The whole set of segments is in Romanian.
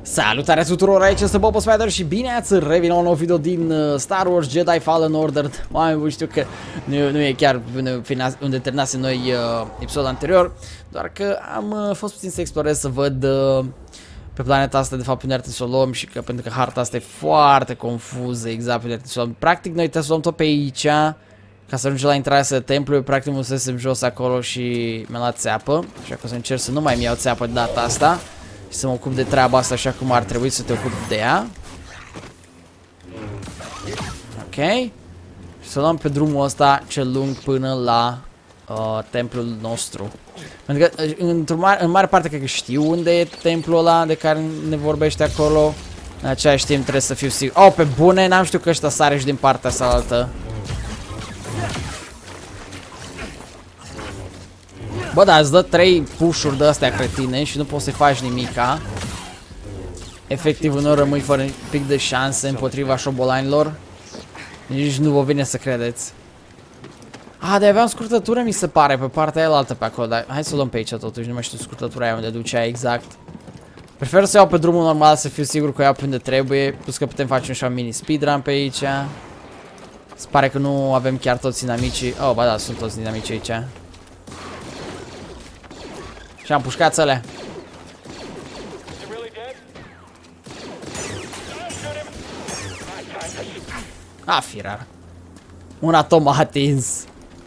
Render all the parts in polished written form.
Salutare tuturor, aici este Bobo Spider și bine ați revenit la un nou video din Star Wars Jedi Fallen Order. Mai știu că nu e chiar unde terminase noi episodul anterior, doar că am fost puțin să explorez, să văd pe planeta asta de fapt unde ar trebui să o luăm și că pentru că harta asta e foarte confuză exact pe unde ar trebui să o luăm. Practic noi trebuie să o luăm tot pe aici ca să ajungem la intrarea templului. Practic mă susem jos acolo și mi-a luat țeapă, așa că o să încerc să nu mai mi iau țeapă de data asta și să mă ocup de treaba asta așa cum ar trebui să te ocupi de ea. Ok. Și să luăm pe drumul ăsta cel lung până la templul nostru. Pentru că în mare parte cred că știu unde e templul ăla de care ne vorbește acolo. În același timp trebuie să fiu sigur. Oh, pe bune, n-am știut că ăștia sare și din partea cealaltă. Bă, dar îți dă 3 push-uri de astea cretine și nu poți să-i faci nimica. Efectiv, nu rămâi fără pic de șanse împotriva șobolanilor. Nici nu vă vine să credeți. Ah, de aveam scurtătură, mi se pare, pe partea aia altă pe acolo. Dar hai să o luăm pe aici totuși, nu mai știu scurtătura aia unde ducea exact. Prefer să iau pe drumul normal, să fiu sigur că o iau pe unde trebuie. Plus că putem face un așa mini speedrun pe aici. Se pare că nu avem chiar toți dinamicii. Oh, ba da, sunt toți dinamici aici. Și am pușcat țăle. A, firar. Un atom a atins.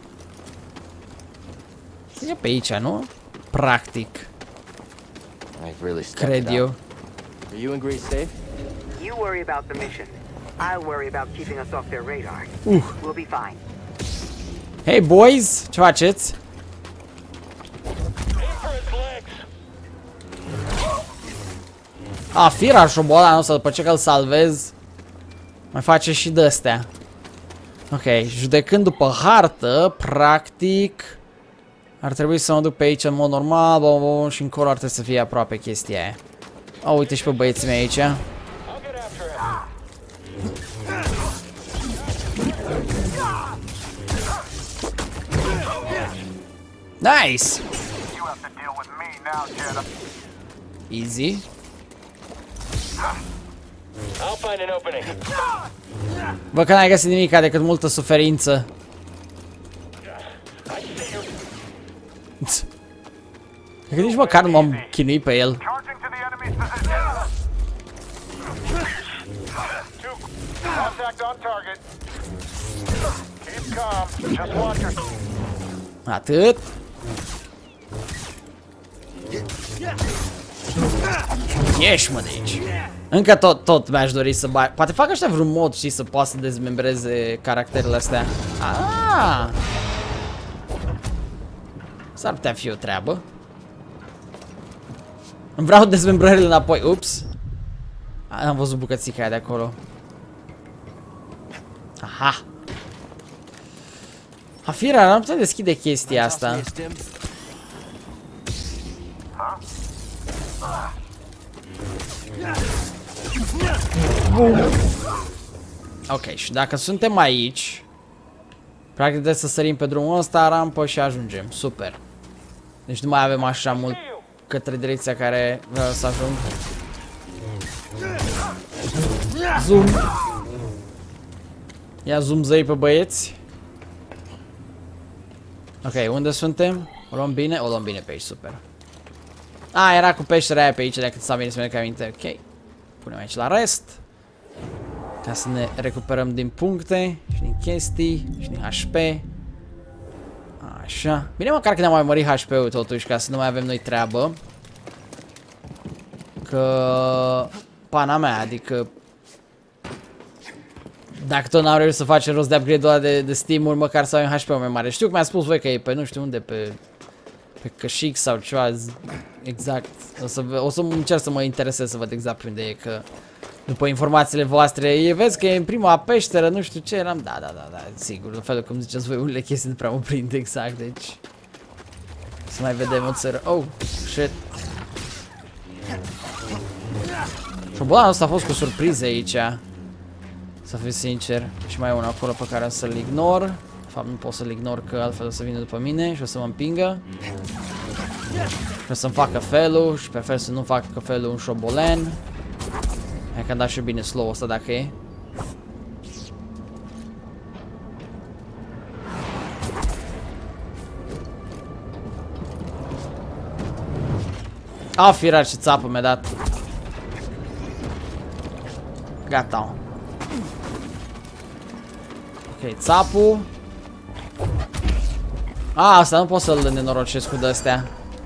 E pe aici, nu? Practic. Cred eu. Are you and Grease safe? You worry about the mission. I'll worry about keeping us off their radar. We'll be fine. Hey boys, ce faceți? A, firar șobolanul ăsta, după ce că îl salvez, mai face și de-astea. Ok, judecând după hartă, practic, ar trebui să mă duc pe aici în mod normal, și încolo ar trebui să fie aproape chestia aia. Oh, uite și pe băieții mei aici. Nice! Easy. Bă, că n-ai găsit nimic decât multă suferință. Cred că nici măcar nu m-am chinuit pe el. Atât. Ieși, mă, de aici. Încă tot mi-aș dori să bai. Poate fac ăștia vreun mod, și să poată să dezmembreze caracterele astea. Ah! S-ar putea fi o treabă. Îmi vreau dezmembrările înapoi. Ups. Am văzut bucățica aia de acolo. Aha. Afira, n-am putea deschide chestia asta. Ok, și dacă suntem aici, practic trebuie să sărim pe drumul ăsta, rampă și ajungem. Super. Deci nu mai avem așa mult către direcția care vreau să ajung. Zoom. Ia zoom zăi pe băieți. Ok, unde suntem? O luăm bine? O luăm bine pe aici, super. A, era cu peștera aia pe aici, dacă ți-am venit să merg aminte. Ok. Punem aici la rest. Ca să ne recuperăm din puncte și din chestii și din HP. Așa. Bine, măcar că ne-am mai mărit HP-ul totuși, ca să nu mai avem noi treabă. Că... pana mea, adică... Dacă tot n-am reușit să facem rost de upgrade-ul ăla de Steam-uri, măcar să avem HP-ul mai mare. Știu că mi-a spus voi că e pe nu știu unde, pe Cășic sau ceva, exact. O să încerc să mă interesez să văd exact pe unde e, că după informațiile voastre, vezi că e în prima peșteră, nu știu ce, eram, da, sigur, în felul cum ziceți voi, unele chestii nu prea mă prind exact, deci să mai vedem o țără. Oh, shit. Șobolanul ăsta a fost cu surprize aici, să fiu sincer, și mai e unul acolo pe care o să-l ignor. De fapt, nu pot să-l ignor, că altfel o să vină după mine și o să mă împingă. Și o să-mi facă felul și prefer să nu facă felul un șobolen. Hai că am dat și bine slow ăsta dacă e. A, firar ce țapă mi-a dat. Gata. Ok, țapul. A, asta nu pot să-l nenorocesc cu de-astea.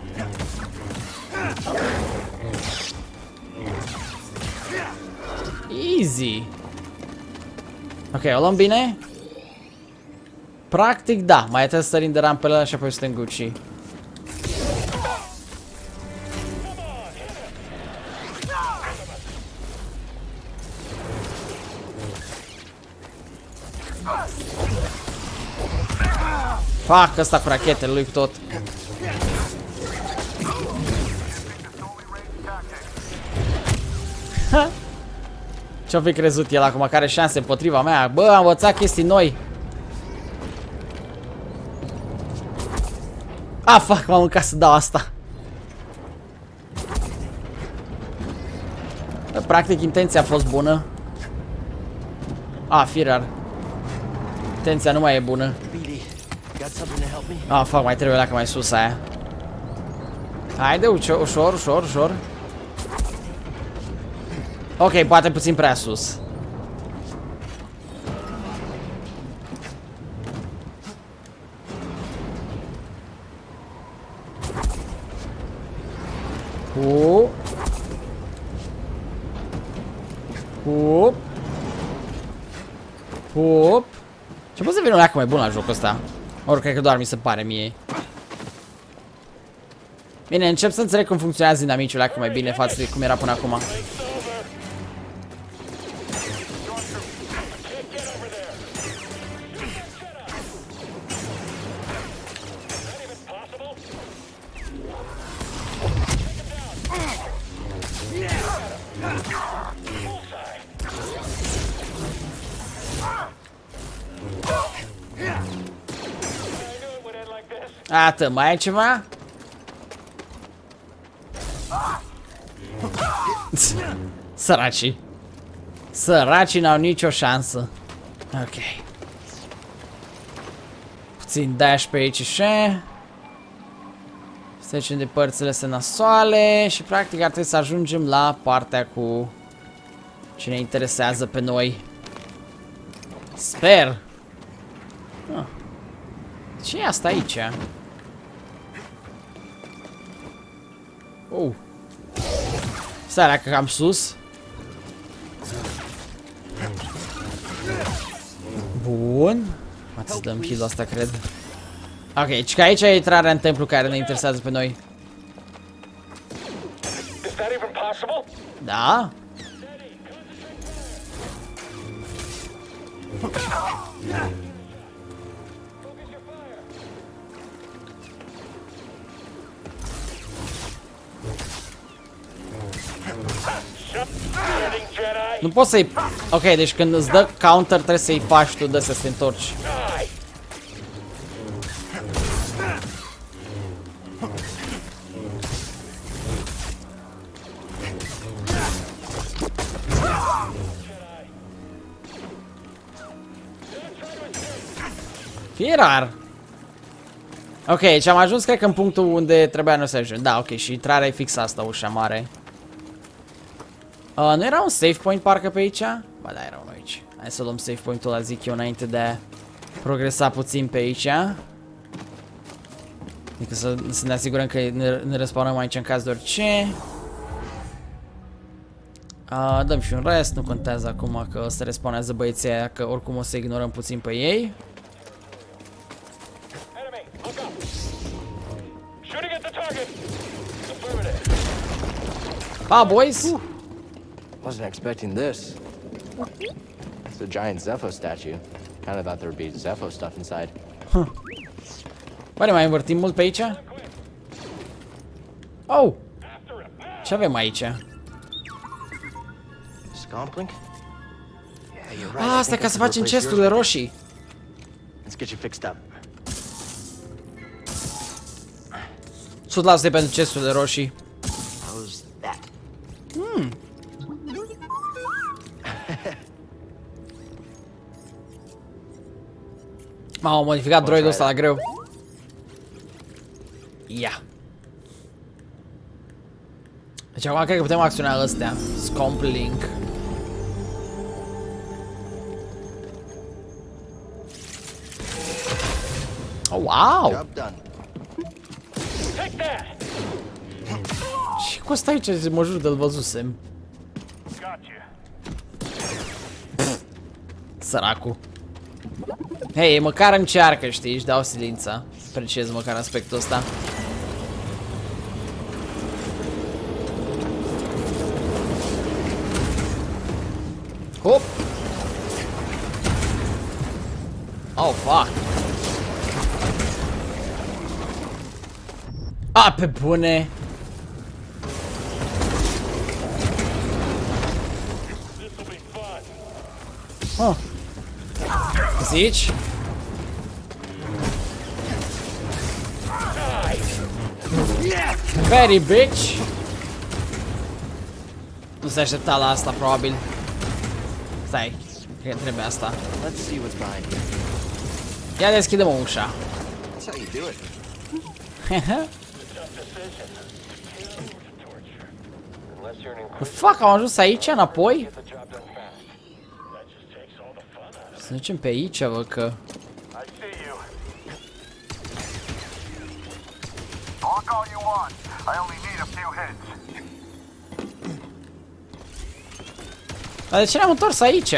Easy. Ok, o luăm bine? Practic, da. Mai trebuie să sărim de rampele alea și apoi suntem Gucci. Fac ăsta cu rachetele lui cu tot. Ce-o fi crezut el acum, că are șanse împotriva mea? Bă, am învățat chestii noi. A, fac, m-am mâncat să dau asta. Practic, intenția a fost bună. A, firar. Intenția nu mai e bună. A, fac, mai trebuie leacă mai sus aia. Haide, ușor, ușor, ușor, ușor. Ok, poate puțin prea sus. Hup. Hup. Ce pot să vină o leacă mai bun la jocul ăsta? Ori cred că doar mi se pare mie. Bine, încep să înțeleg cum funcționează dinamiciul leacă mai bine față de cum era până acum. Atât, mai ai ceva? Săracii. Săracii n-au nicio șansă. Ok. Puțin dash pe aici și să trecem de părțile astea nasoale și practic ar trebui să ajungem la partea cu ce ne interesează pe noi. Sper. Ce e asta aici? Oh. Stai că cam sus. Bun. Ați să dăm kill-ul asta, cred. Ok, deci că aici e intrarea în templu care ne interesează pe noi. Da? Nu poți să-i... Ok, deci când îți dă counter trebuie să-i faci tu de să te întorci. Fie rar. Ok, deci am ajuns cred că în punctul unde trebuia noi să ajungem. Da, ok, și intrarea e fix asta, ușa mare. Nu era un save point parcă pe aici? Ba da, era unul aici. Hai să luăm save point-ul ăla, zic eu, înainte de a progresa puțin pe aici. Adică să ne asigurăm că ne respawnăm aici în caz de orice. Dăm și un rest, nu contează acum că se respawnează băieții aia, că oricum o să ignorăm puțin pe ei. Pa, boys! Wasn't expecting this. It's a giant Zepho statue. Kind of thought there would be Zepho stuff inside. Oare mai învârtim mult pe aici? Oh! Ce avem aici? Scomplink? Asta e ca să facem chesturile roșii. Let's get you fixed up. 100% pentru chesturile roșii. How's that? M-au modificat droidul ăsta la greu. Ia. Deci acum cred că putem acționa astea. Scomp Link. Oh, wow! Și cu ăsta aici mă jur de-l văzusem. Săracu. Hei, măcar încearcă, știi, își dau silința. Apreciez măcar aspectul ăsta. Hop! Oh, fuck! A, pe bune! Oh. Zici? Very bitch! Nu se aștepta la asta, probabil. Stai, cred că trebuie asta. Ia deschidem ușa. Fuck, am ajuns aici, înapoi? Să ducem pe aici, văd că... Dar de ce ne-am întors aici?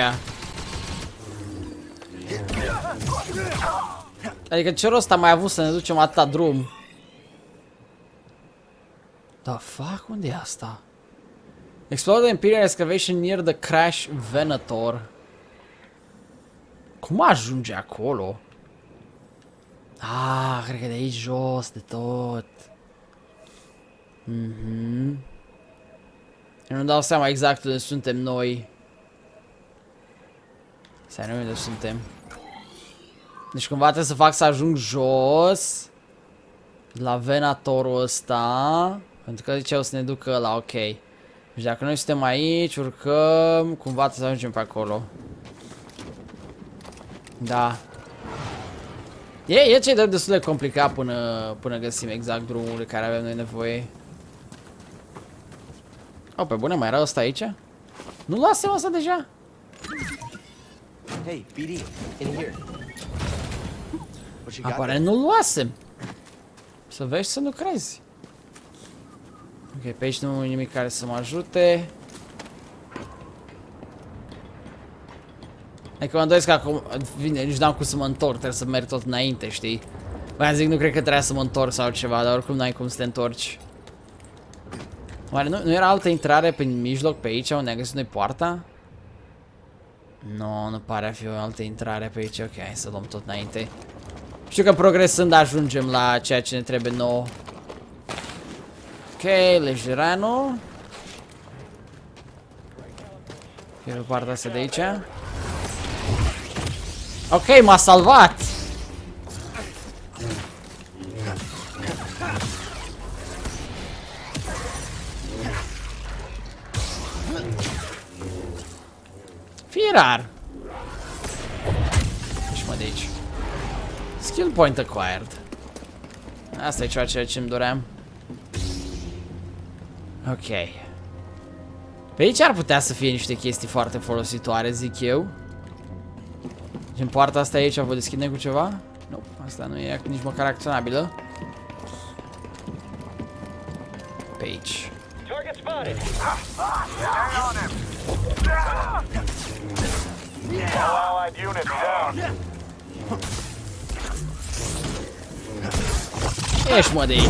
Adică ce rost am mai avut să ne ducem atâta drum? Da, fuck, unde e asta? Explore the Imperial excavation near the crash Venator. Cum ajunge acolo? Ah, cred că de aici jos, de tot. Eu nu dau seama exact unde suntem noi. Stai, nu unde suntem. Deci cumva trebuie să fac să ajung jos la Venatorul ăsta. Pentru că ziceau să ne ducă la ok. Deci dacă noi suntem aici, urcăm, cumva trebuie să ajungem pe acolo. Da. E ce destul de complicat până găsim exact drumul de care avem noi nevoie. Oh, pe bune, mai era ăsta aici? Nu luasem ăsta deja? Hey, BD, in here. Apare, nu luasem. Să vezi să nu crezi. Ok, pe aici nu e nimic care să mă ajute. Adică mă îndoiesc că acum, vine, nici n-am cum să mă întorc, trebuie să merg tot înainte, știi? Băi, zic, nu cred că trebuia să mă întorc sau ceva, dar oricum n-ai cum să te întorci. Oare nu era altă intrare prin mijloc pe aici, unde am găsit noi poarta? Nu, nu pare a fi o altă intrare pe aici, ok, hai să luăm tot înainte. Știu că progresând ajungem la ceea ce ne trebuie nouă. Ok, Lejerano. E pe partea asta de aici. Ok, m-a salvat! Fii rar! Ieși mă de aici. Skill point acquired. Asta e ceea ce îmi doream. Ok. Pe aici ar putea să fie niște chestii foarte folositoare, zic eu. În poarta asta aici vă deschidem cu ceva? Nu, asta nu e nici măcar acționabilă. Pe aici. Ieși mă de aici.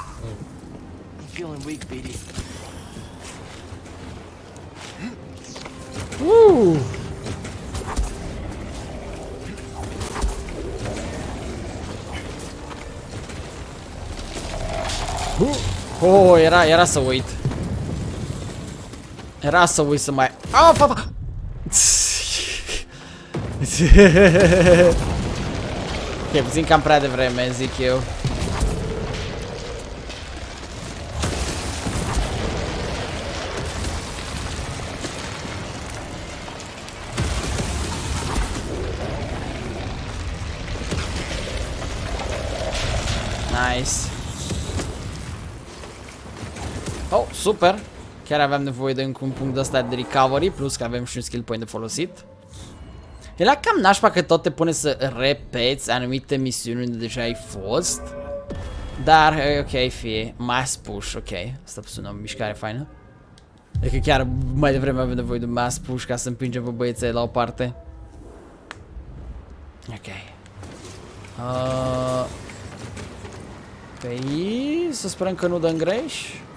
Oh, era să uit. Era să uit să mai... Ah, papa! Ok, puțin cam prea devreme, zic eu. Nice. Oh, super. Chiar aveam nevoie de încă un punct de ăsta de recovery, plus că avem și un skill point de folosit. Era cam nașpa că tot te pune să repeți anumite misiuni unde deja ai fost. Dar, ok, fie. Mass push, ok. Asta sună o mișcare faină. E că chiar mai devreme avem nevoie de un mass push ca să împingem pe băieții la o parte. Ok. Pe aici, să sperăm că nu dăm greș.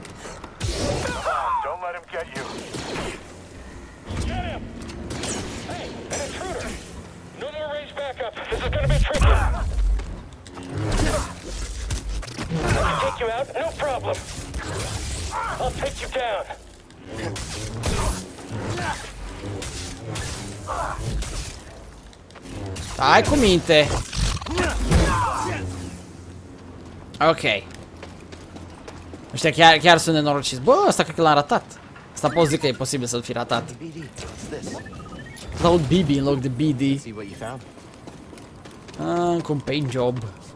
Don't let him get you. Get him! Hey, an intruder! No more range backup. This is gonna be tricky. I can take you out, no problem. I'll take you down. Hai cu minte. Ok. Ăștia chiar sunt nenorociți. Bă, ăsta cred că l-am ratat. Asta pot zic că e posibil să-l fi ratat. Laud BB în loc de BD. Încă un paint job.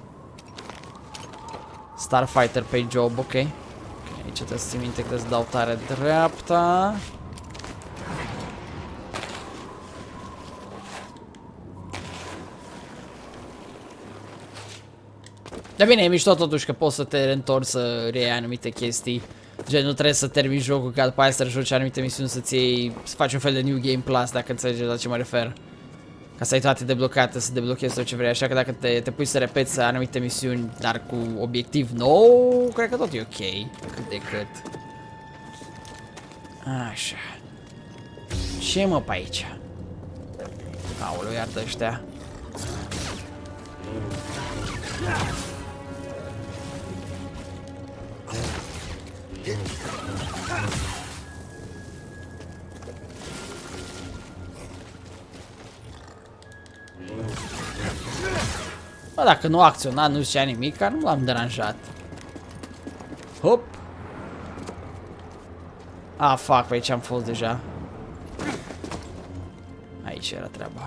Starfighter paint job, ok. Aici trebuie să țin minte că trebuie să dau tare dreapta. Dar bine, e mișto totuși că poți să te reîntorci să reiei anumite chestii. Gen, nu trebuie să termini jocul ca după aia să joci anumite misiuni să-ți iei, să faci un fel de New Game Plus, dacă înțelegi la ce mă refer. Ca să ai toate deblocate, să deblochezi tot ce vrei, așa că dacă te pui să repeți anumite misiuni, dar cu obiectiv nou, cred că tot e ok, cât de cât. Așa. Ce mă pe aici? Aoleu, iartă ăștia. Bă, dacă nu acționa, nu zicea nimic, nu l-am deranjat. Hop. Ah, fuck, pe aici am fost deja. Aici era treaba.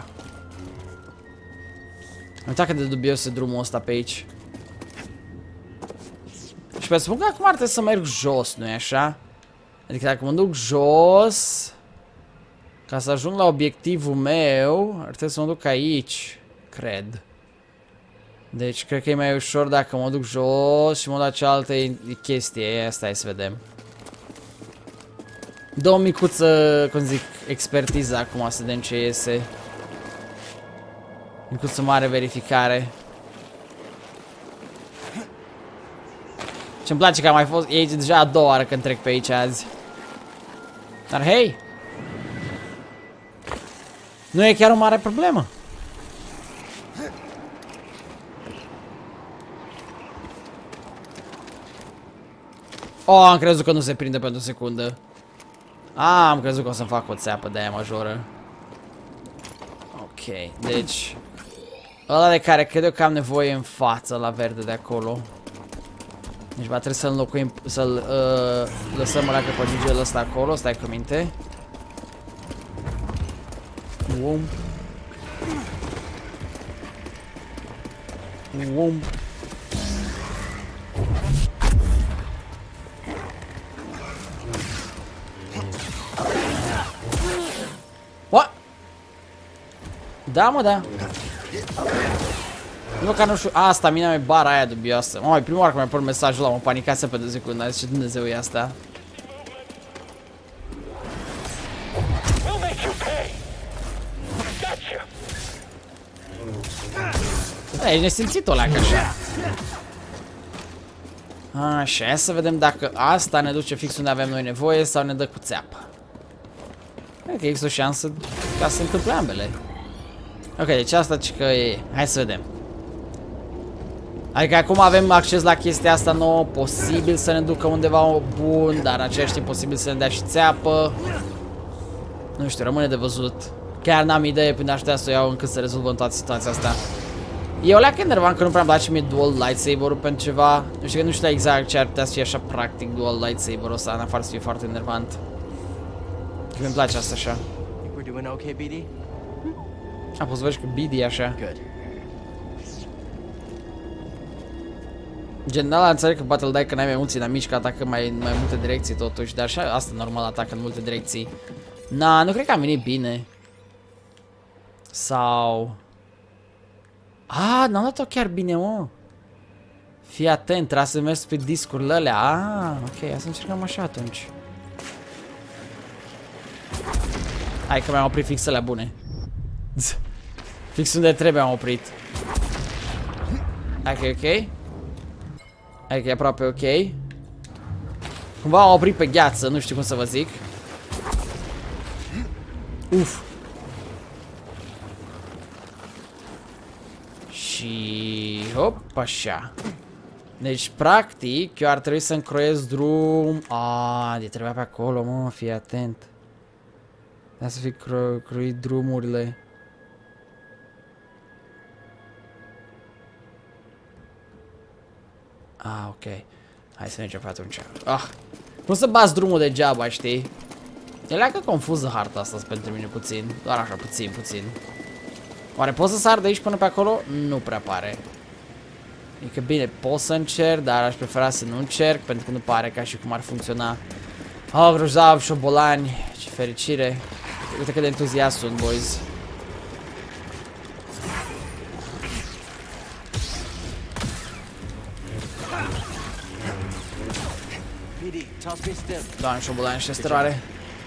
Am uitat cât de dubios e drumul ăsta pe aici. Și pe spun că acum ar trebui să merg jos, nu-i așa? Adică dacă mă duc jos, ca să ajung la obiectivul meu, ar trebui să mă duc aici, cred. Deci cred că e mai ușor dacă mă duc jos și mă duc la cealaltă chestie. Asta e să vedem. Dă o micuță, cum zic, expertiză acum să vedem ce iese. Micuță mare verificare. Ce-mi place că am mai fost, e deja a doua oară când trec pe aici azi. Dar hei! Nu e chiar o mare problemă. Oh, am crezut că nu se prinde pentru o secundă. Am crezut că o să-mi fac o țeapă de aia majoră. Ok, deci ăla de care cred eu că am nevoie în față, la verde de acolo. Deci va trebui să-l înlocuim, să-l lăsăm ăla că păgigel ăsta acolo, stai cu minte. Wum. Wum. What? Da, mă, da. Nu că nu știu. A, stamina mea e bara aia dubioasă. Mă, prima oară când mi-a părut mesajul ăla, mă panicase pe de secundă. A zis, ce Dumnezeu e asta? E nesimțit ăla ca așa. Așa, hai să vedem dacă asta ne duce fix unde avem noi nevoie sau ne dă cu țeapă. Cred că există o șansă ca să se întâmple ambele. Ok, deci asta ce că e. Hai să vedem. Adică acum avem acces la chestia asta nouă, posibil să ne ducă undeva bun, dar în același timp posibil să ne dea și țeapă. Nu știu, rămâne de văzut. Chiar n-am idee până aș putea să o iau încât să rezolvăm toată situația asta. Eu leacă enervant că nu prea îmi place mie dual lightsaber-ul pentru ceva. Nu știu că nu știu exact ce ar putea să fie așa practic dual lightsaber-ul ăsta, în afară să fie foarte enervant. Că mi-mi place asta așa. A, poți să vezi că BD e așa. General, înțeleg că poate îl dai că n-ai mai mulți inamici, că atacă mai multe direcții totuși, dar așa asta normal atacă în multe direcții. Na, nu cred că am venit bine. Sau... n-am dat-o chiar bine, mă. Fii atent, trebuie să mergi pe discurile alea. Ok, hai să încercăm așa atunci. Hai că mi-am oprit fixele bune. Fix unde trebuie am oprit. Hai că e ok. Hai că e aproape ok. Cumva am oprit pe gheață, nu știu cum să vă zic. Uf. Și... hop, așa. Deci, practic, eu ar trebui să încroiesc drum... de trebuia pe acolo, mă, fii atent. Trebuie să fi croit drumurile. Ok. Hai să mergem pe atunci. Cum să bați drumul degeaba, știi? E leacă confuză harta asta pentru mine puțin. Doar așa, puțin. Oare pot să sar de aici până pe acolo? Nu prea pare. Adică bine, pot să încerc, dar aș prefera să nu încerc, pentru că nu pare ca și cum ar funcționa. Grozav, șobolani, ce fericire. Uite cât de entuziast sunt, boys. Doamne, șobolani și esterare.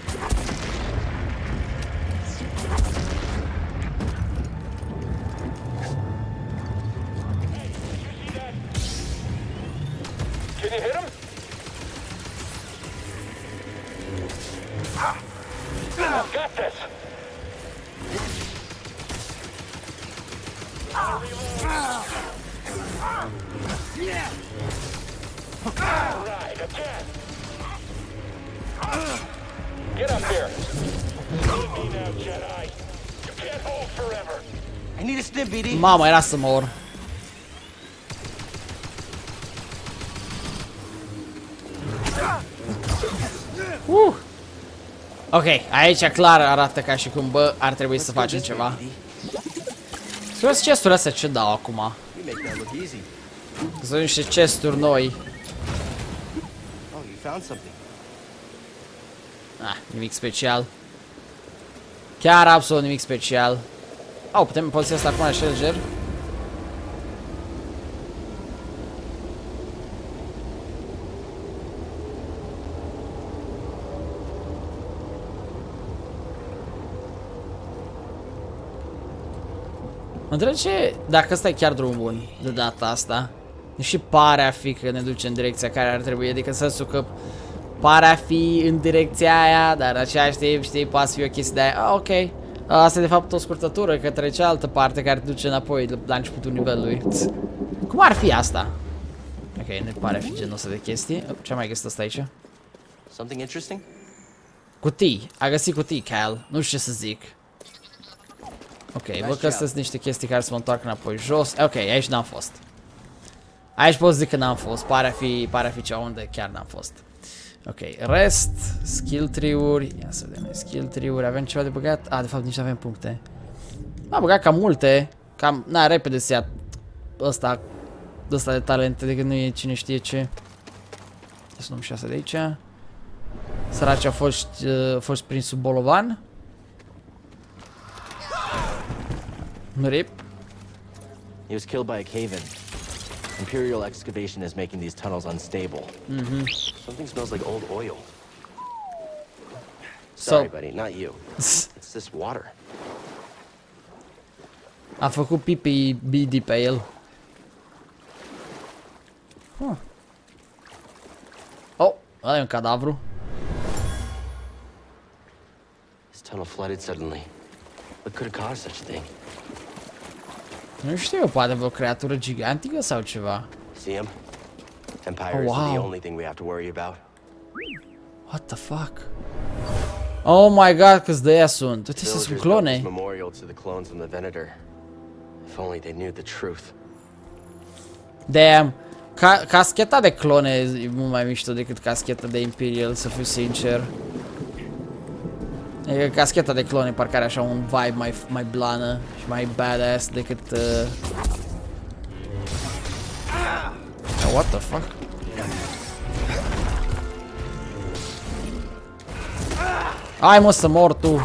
Can you hit him? Got this. Right, again. Get up here. Leave me now, Jedi. You can't hold forever. I need a stim, BD. Mamă, era să mor. Ok, aici clar arată ca și cum, bă, ar trebui să facem ceva. Să ce chesturi astea ce dau acum. Sunt niște chesturi noi. Nimic special. Chiar absolut nimic special. Putem poziția asta acum așa lejer? Mă întreb ce, dacă ăsta e chiar drumul bun de data asta. Deși pare a fi că ne duce în direcția care ar trebui, adică în sensul că pare a fi în direcția aia, dar în același timp, știi, poate să fie o chestie de aia. Ok, asta e de fapt o scurtătură către cealaltă parte care te duce înapoi la începutul nivelului. Cum ar fi asta? Ok, ne pare a fi genul ăsta de chestii. Ce-am mai găsit asta aici? Something interesting? Cutii, a găsit cutii, Cal, nu știu ce să zic. Ok, văd că astea sunt niște chestii care să mă întoarcă înapoi jos. Ok, aici n-am fost. Aici pot zic că n-am fost. Pare a fi ceva unde chiar n-am fost. Ok, rest, skill tree-uri. Ia să vedem, skill tree-uri. Avem ceva de băgat? De fapt nici nu avem puncte. M-a băgat cam multe. Cam, repede să ia ăsta de talente, decât nu e cine știe ce. Ia să luăm și asta de aici. Săraci a fost prins sub bolovan. Rip. He was killed by a cave-in. Imperial excavation is making these tunnels unstable. Something smells like old oil. Sorry, buddy, not you. It's this water. A făcut pipi BD pe el. Ăla e un cadavru. This tunnel flooded suddenly. What could have caused such a thing? Nu știu, poate vreo creatură gigantică sau ceva. See him? Empires are the only thing we have to worry about. What the fuck? Oh my god, câți de aia sunt. Uite, sunt clone. Memorial to the clones from the Venator. If only they knew the truth. Damn. Cascheta de clone e mult mai mișto decât cascheta de Imperial, să fiu sincer. E cascheta de clone parcă are așa un vibe mai blană și mai badass decât Oh, what the fuck? Hai mă să mor tu.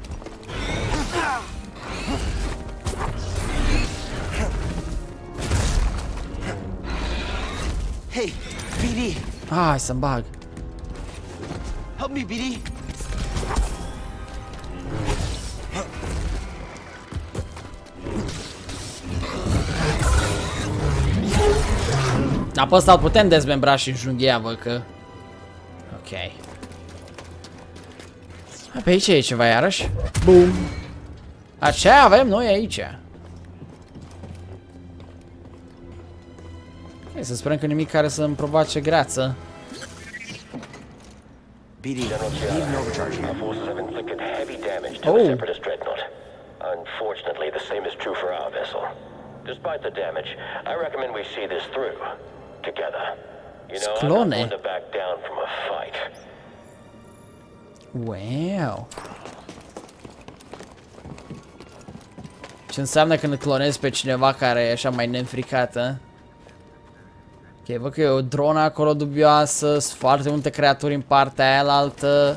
Hey, BD. Hai să-mi bag. Help me, BD. Dar pe ăsta îl putem dezmembra și înjunghia, văd că... Ok. Pe aici e ceva iarăși. Bum. Ce avem noi aici? Ok, să sperăm că nimic care să-mi provoace greață. BD, need an overcharge here. Our forces have inflicted heavy damage to Oh. the Separatist dreadnought. Unfortunately, the same is true for our vessel. Despite the damage, I recommend we see this through together. You know, I'm not going to back down from a fight. Wow. Ce înseamnă când clonezi pe cineva care e așa mai neînfricată? Ok, văd că e o dronă acolo dubioasă, sunt foarte multe creaturi în partea aia altă.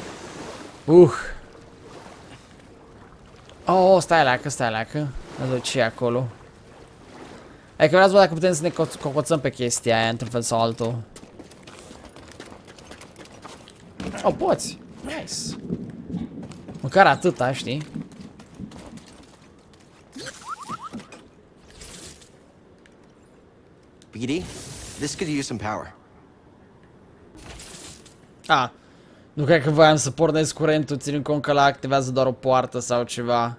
Oh, stai leacă. Văd ce e acolo. Adică vreau să văd dacă putem să ne cocoțăm pe chestia aia într-un fel sau altul. Oh, poți. Nice. Măcar atâta, știi? BD, this could use some power. Nu cred că voiam să pornesc curentul, ținând cont că ăla activează doar o poartă sau ceva.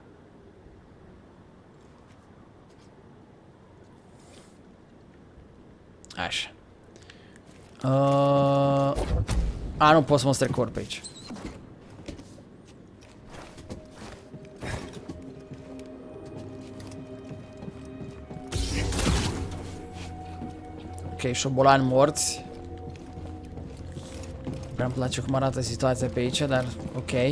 Așa. Nu pot să mă strecor pe aici. Ok, șobolani morți. Prea-mi place cum arată situația pe aici, dar ok.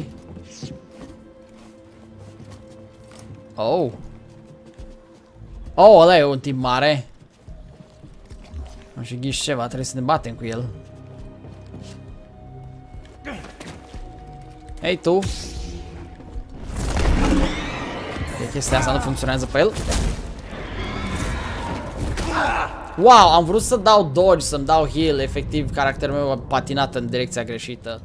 Oh, ăla e un tip mare. Am și ghiși ceva, trebuie să ne batem cu el. Hei tu! E chestia asta nu funcționează pe el. Wow, am vrut să dau dodge, să-mi dau heal, efectiv caracterul meu a patinat în direcția greșită.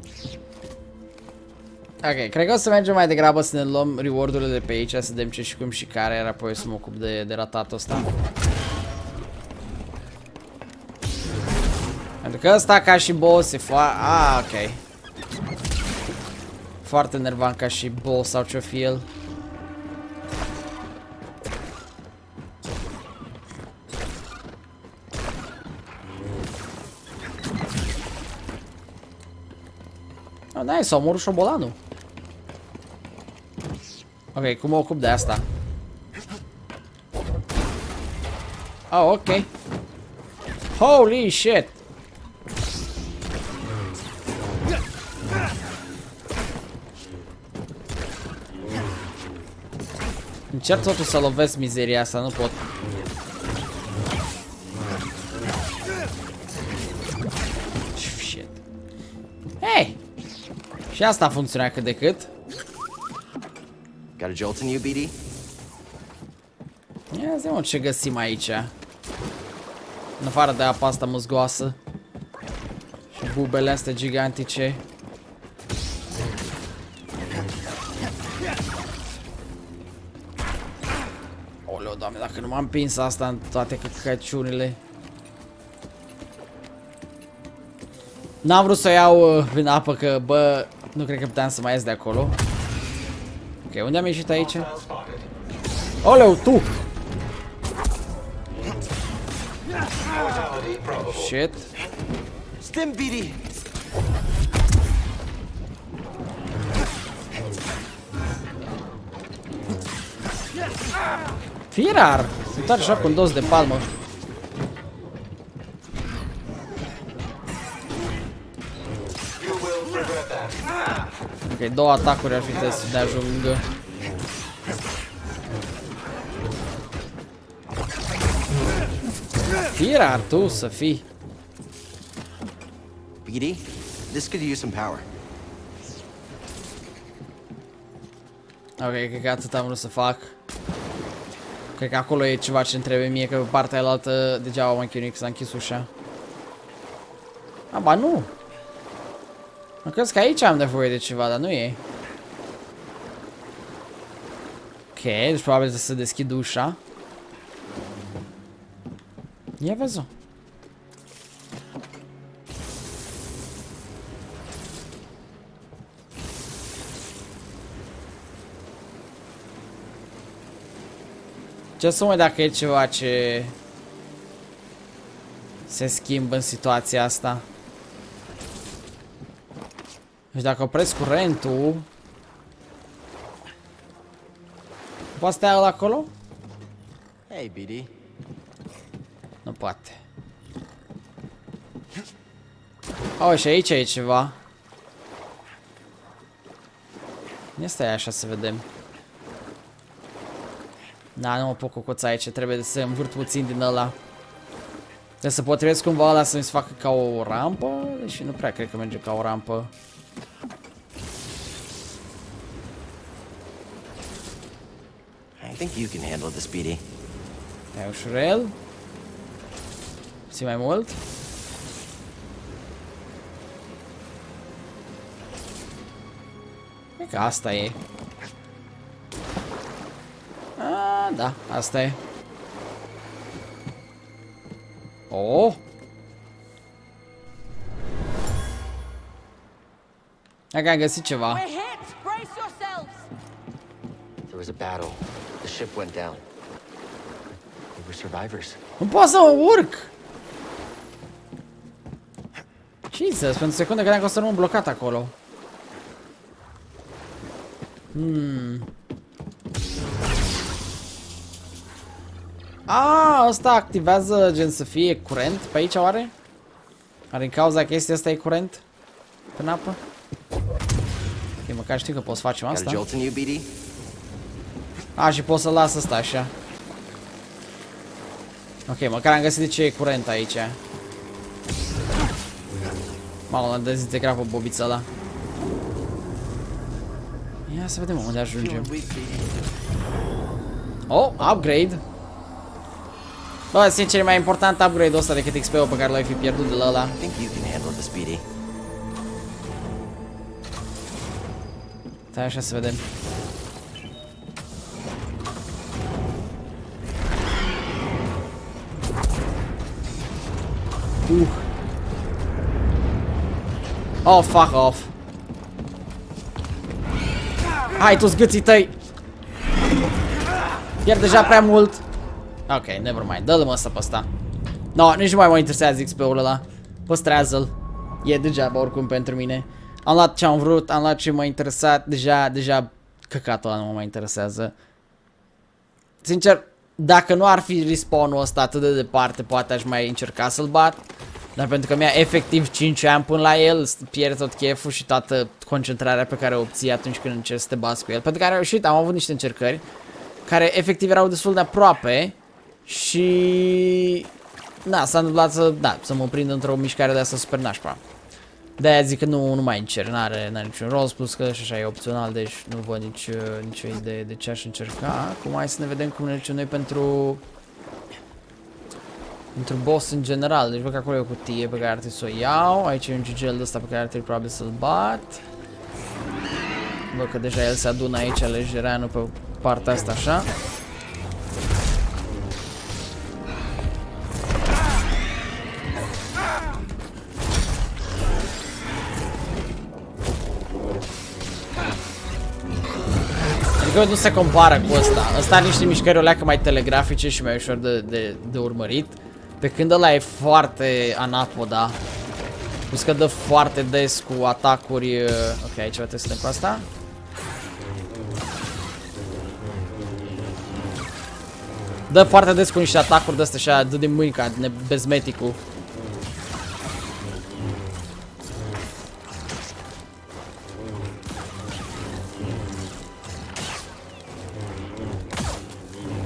Ok, cred că o să mergem mai degrabă să ne luăm reward-urile de pe aici, să vedem ce și cum și care, iar apoi să mă ocup de ratatul ăsta. Pentru că ăsta ca și boss e foarte... ok. Foarte nervant ca și boss sau ce-o fi el. Oh, nice, s-a omorât șobolanul. Ok, cum mă ocup de asta? Oh, ok. Holy shit! Încerc totuși să lovesc mizeria asta, nu pot. Shit. Hey! Și asta funcționa cât de cât. Got a jolt in you, BD? Ia zi mă ce găsim aici. În afară de apa asta muzgoasă. Și bubele astea gigantice. Oleu, doamne, dacă nu m-am prins asta în toate căcăciunile. N-am vrut să o iau în apă, că, bă, nu cred că puteam să mai ies de acolo. Ok, unde am ieșit aici? Oleu, tu! Shit. Stim, BD! Fii rar! Se întoarce așa cu un dos de palmă. Ok, două atacuri ar fi să ne ajungă. Fii rar tu să fii. BD, this could use some power. Ok, cred că atât am vrut să fac. Cred că acolo e ceva ce-mi trebuie mie, că pe partea aia degeaba mă chinui că s-a închis ușa. A, ba nu! Mă crezi că aici am nevoie de ceva, dar nu e. Ok, deci probabil trebuie să deschid ușa. Ia vezi-o. Ce să mă dacă e ceva ce se schimbă în situația asta. Deci dacă opresc curentul, poate stai ăla acolo? Hey, BD. Nu poate. Oh, și aici e ceva. Ia stai așa să vedem. Da, nu mă pot cocoța aici, trebuie să învârt puțin din ăla. Trebuie să potrivesc cumva ăla să mi se facă ca o rampă, deși nu prea cred că merge ca o rampă. I think you can handle this, BD. E ușurel. Ții mai mult. E că asta e. A, da, asta e. Oh! Hai că am găsit ceva. We're hit! Brace yourselves! There was a battle. The ship went down. We were survivors. Nu pot să mă urc! Jesus, pentru secundă credeam că o să rămân blocat acolo. Ah, ăsta activează gen să fie curent pe aici oare? Are în cauza chestia asta e curent? În apă? Ok, măcar știu că pot să facem Got a asta. jolt in you, BD? A, și pot să las asta așa. Ok, măcar am găsit de ce e curent aici. Mamă, l-am dezintegrat pe bobița ăla. Ia să vedem unde ajungem. Oh, upgrade. Bă, sincer, e mai important upgrade-ul ăsta decât XP-ul pe care l-ai fi pierdut de la ăla. I think you can handle this, BD. Stai așa să vedem. Oh, fuck off. Hai tu zgâții tăi. Pierd deja prea mult. Ok, nevermind, dă-l mă ăsta pe ăsta. No, nici nu mai mă interesează XP-ul ăla. Păstrează-l. E degeaba oricum pentru mine. Am luat ce am vrut, am luat ce m-a interesat. Deja căcatul ăla nu mă mai interesează. Sincer, dacă nu ar fi respawn-ul ăsta atât de departe, poate aș mai încerca să-l bat. Dar pentru că mi-a efectiv 5 ani până la el, pierde tot cheful și toată concentrarea pe care o obții atunci când încerci să te bați cu el. Pentru că am reușit, am avut niște încercări care efectiv erau destul de aproape și... Da, s-a întâmplat să mă prind într-o mișcare de asta super nașpa. De-aia zic că nu mai încerc, n-are niciun rost, plus că și așa e opțional, deci nu văd nicio idee de ce aș încerca. Acum hai să ne vedem cum ne ducem noi pentru boss în general. Deci văd că acolo e o cutie pe care ar trebui să o iau. Aici e un gigel de ăsta pe care ar trebui probabil să-l bat. Văd că deja el se adună aici lejereanul pe partea asta așa. Adică nu se compară cu ăsta. Ăsta are niște mișcări o leacă mai telegrafice și mai ușor de urmărit. Pe când ăla e foarte anapoda. Plus că dă foarte des cu atacuri. Ok, aici trebuie să vedem cu asta. Dă foarte des cu niște atacuri de astea așa, dă din mâini ca bezmeticul.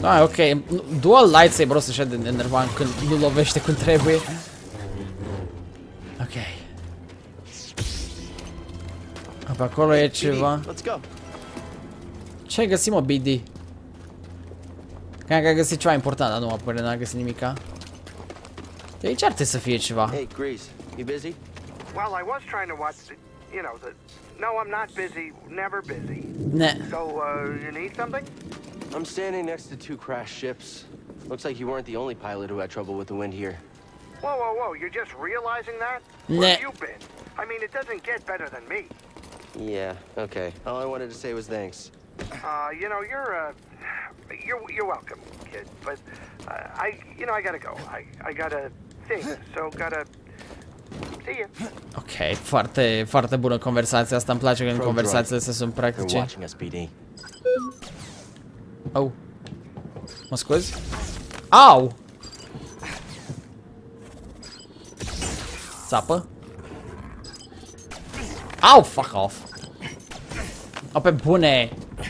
Ah, ok. Dual lightsaber ăsta așa de enervant când nu lovește cum trebuie. Ok. Pe acolo e ceva. Ce ai găsit, mă, BD? Cred că ai găsit ceva important, dar nu mă pare, n-am găsit nimica. De aici ar trebui să fie ceva. Hey, Grease, you busy? Well, I was trying to watch the, you know, the... No, I'm not busy. Never busy. Ne. So, you need something? I'm standing next to 2 crashed ships. Looks like you weren't the only pilot who had trouble with the wind here. Whoa, whoa, whoa, you're just realizing that? Nah. Where have you been? I mean, it doesn't get better than me. Yeah, okay. All I wanted to say was thanks. You know, you're welcome, kid. But, I gotta go. I gotta think, so gotta... See you. Ok, foarte, foarte bună conversația asta, îmi place când conversațiile astea sunt practice. Au. Mă scuzi? Au! Țapă? Au, fuck off! O, pe bune!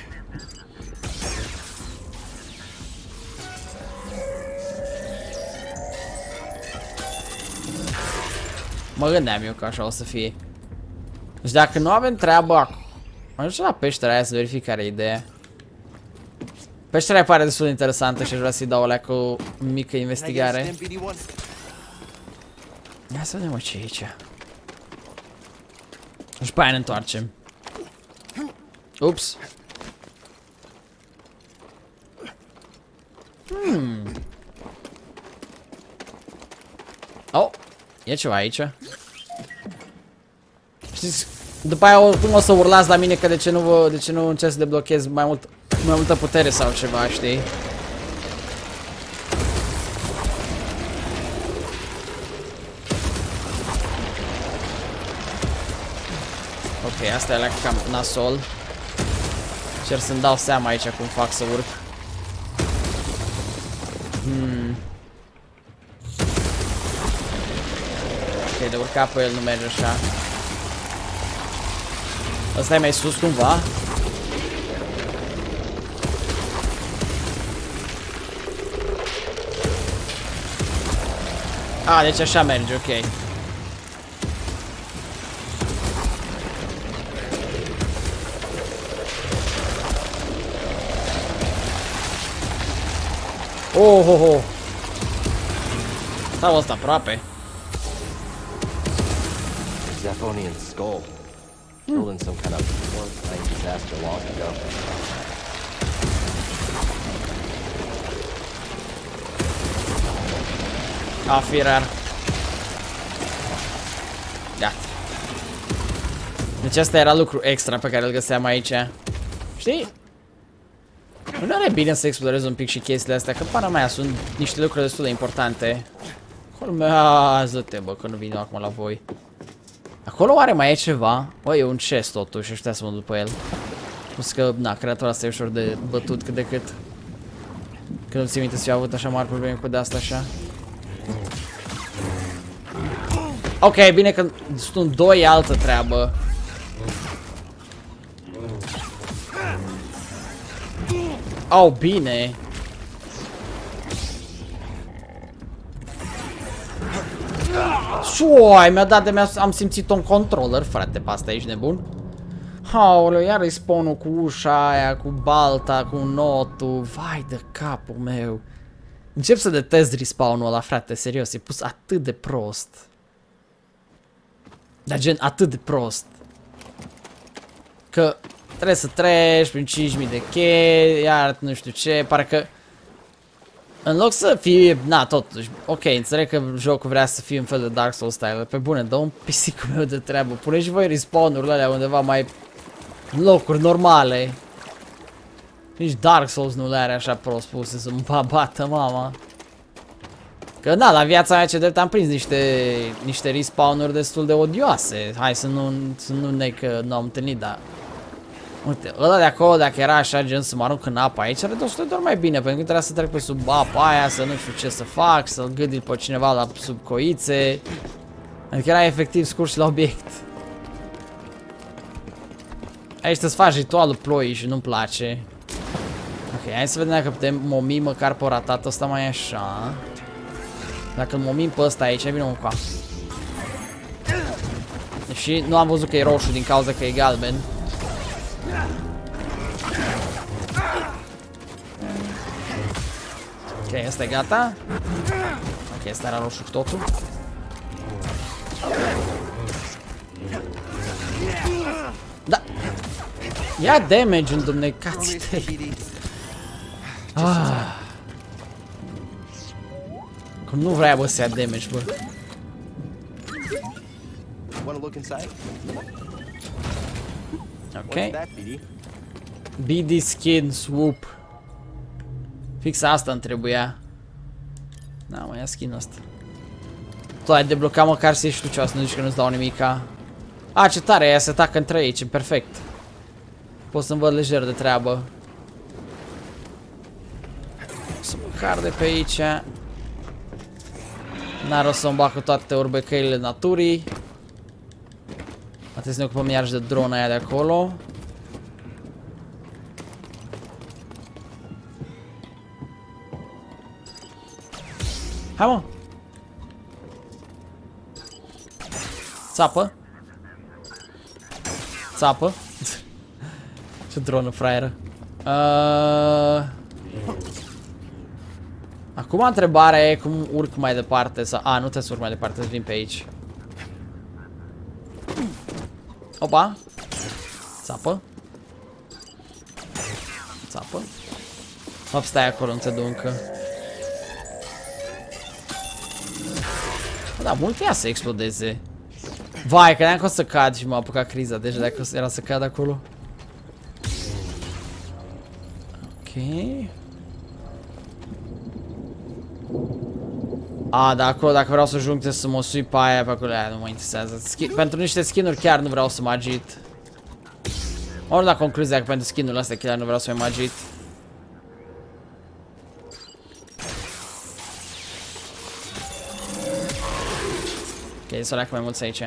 Mă gândeam eu că așa o să fie. Deci dacă nu avem treabă acum... Mă duc la peștera aia să verific care e ideea. Peștera aia pare destul de interesantă și aș vrea să-i dau o leacă mică investigare. Ia să vedem ce e aici. Și pe aia ne întoarcem. Ups. Oh, e ceva aici. Știți, după aia oricum o să urlați la mine că de ce nu încerc să deblochez mai multă putere sau ceva, știi? Ok, asta e la cam nasol. Cer să-mi dau seama aici cum fac să urc. Ok, de urcat pe el nu merge așa. Ăsta e mai sus cumva? Ah, deci așa merge, ok. Oh, oh, oh. Stau ăsta aproape. Zephonian skull. Killed in some kind of war-time disaster long ago. A, firar. Gata. Deci asta era lucru extra pe care îl găseam aici. Știi? Nu are bine să explorez un pic și chestiile astea, că pana mea sunt niște lucruri destul de importante. Culmea, ză-te bă, că nu vin acum la voi. Acolo oare mai e ceva? Bă, e un chest totuși, aș putea să mă duc pe el. Plus că, na, creatura asta e ușor de bătut cât de cât. Că nu ți minte să fi avut așa mari probleme cu de-asta așa. Ok, bine că sunt doi altă treabă. Oh, bine. Suai, mi-a dat de am simțit un controller, frate, pe asta ești nebun? Aoleu, iar respawn-ul cu ușa aia, cu balta, cu notul. Vai de capul meu. Încep să detest respawn-ul ăla, frate, serios, e pus atât de prost. Dar gen, atât de prost. Că trebuie să treci prin 5000 de chei, iar nu știu ce, parcă... În loc să fie, na, totuși, ok, înțeleg că jocul vrea să fie un fel de Dark Souls style, pe bune, dă un pisicul meu de treabă, pune și voi respawn-urile alea undeva mai... în locuri normale. Nici Dark Souls nu le are așa prost puse să mă bată mama. Că na, la viața mea ce drept am prins niște respawn-uri destul de odioase. Hai să nu neg că nu am întâlnit, dar... Uite, ăla de acolo, dacă era așa, gen să mă arunc în apă aici, are destul de doar mai bine, pentru că trebuia să trec pe sub apa aia, să nu știu ce să fac, să-l gâdil pe cineva la sub coițe. Adică era efectiv scurs și la obiect. Aici să-ți faci ritualul ploii și nu-mi place. Ok, Ok, hai să vedem dacă putem momi măcar pe ratatul ăsta mai așa. Dacă îl momim pe ăsta aici, vine un coa. Și nu am văzut că e roșu din cauza că e galben. Ok, ăsta e gata. Ok, ăsta era roșu cu totul. Da. Ia damage în dumnecații tăi. Cum nu vrea bă să ia damage, bă. Ok. BD skin swoop. Fix asta îmi trebuia. Na, mă ia skin-ul ăsta. Tu ai deblocat măcar să ieși tu ceva, să nu zici că nu-ți dau nimica. A, ce tare, aia se tacă între ei, ce perfect. Pot să-mi văd lejer de treabă. Să mă car de pe aici. N-are rost să-mi bag cu toate urbecăile naturii. Trebuie să ne ocupăm iarăși de drona aia de acolo. Hai mă! Țapă! Țapă! Ce dronă fraieră! Acum întrebarea e cum urc mai departe sau... A, nu trebuie să urc mai departe, să vin pe aici. Opa! Țapă! Țapă! Hop, stai acolo, nu te du încă. Da, mult ia să explodeze. Vai, credeam că o să cad și m-a apucat criza. Deci dacă era să cad acolo. Ok. A, da, acolo dacă vreau să ajung trebuie să mă sui pe aia, pe acolo, aia nu mă interesează. Pentru niște skin-uri chiar nu vreau să mă agit. Ori la concluzia că pentru skin-ul astea chiar nu vreau să mă agit. Ok, să o leacă mai mulți aici.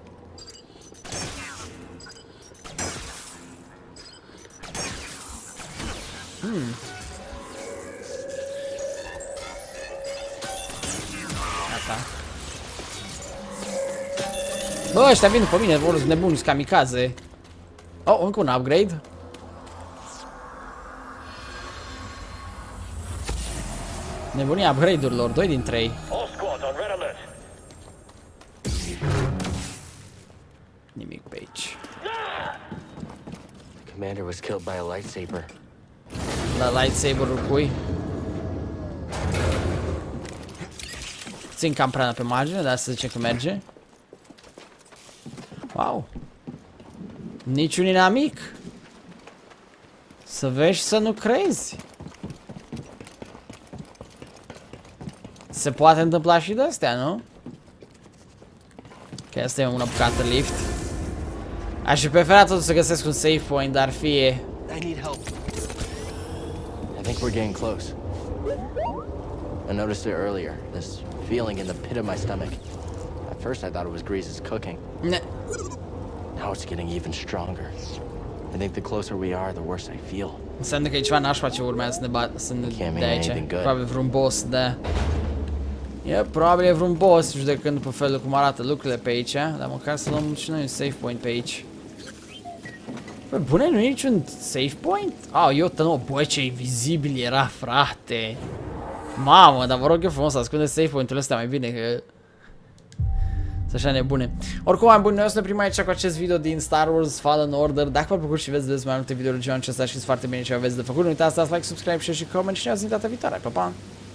Asta. Bă, ăștia vin după mine, vor nebuni, sunt kamikaze. Oh, încă un upgrade. Nebunia upgrade-urilor, 2 din 3. Nimic pe aici. The commander was killed by a lightsaber. La lightsaber-ul cui? Țin cam prea pe margine, dar să zicem că merge. Wow. Niciun inamic. Să vezi și să nu crezi. Se poate întâmpla și de astea, nu? Ok, asta e una bucată lift. Aș fi preferat totuși să găsesc un save point, dar fie. I need help. I think we're getting close. I noticed it earlier, this feeling in the pit of my stomach. At first I thought it was Grease's cooking. Now it's getting even stronger. I think the closer we are, the worse I feel. Înseamnă că e ceva nașpa ce urmează să ne dea aici. Probabil vreun boss, da. E, probabil e vreun boss, judecând pe felul cum arată lucrurile pe aici. Dar măcar să luăm și noi un save point pe aici. Bă, bune, nu e niciun save point? Au, iută, nu, băi, ce invizibil era, frate. Mamă, dar vă rog eu frumos, ascunde save point-urile astea mai bine, că... Sunt așa nebune. Oricum, am bun, noi o să ne primim aici cu acest video din Star Wars Fallen Order. Dacă v-a plăcut și veți mai multe videouri de genul acesta, știți foarte bine ce aveți de făcut. Nu uitați să dați like, subscribe, share și comment și ne auzim data viitoare. Pa, pa!